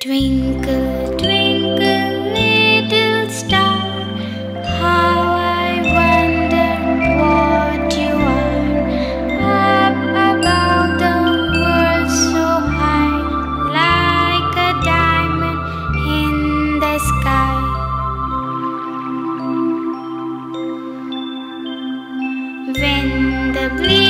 Twinkle, twinkle, little star, how I wonder what you are. Up above the world so high, like a diamond in the sky. When the breeze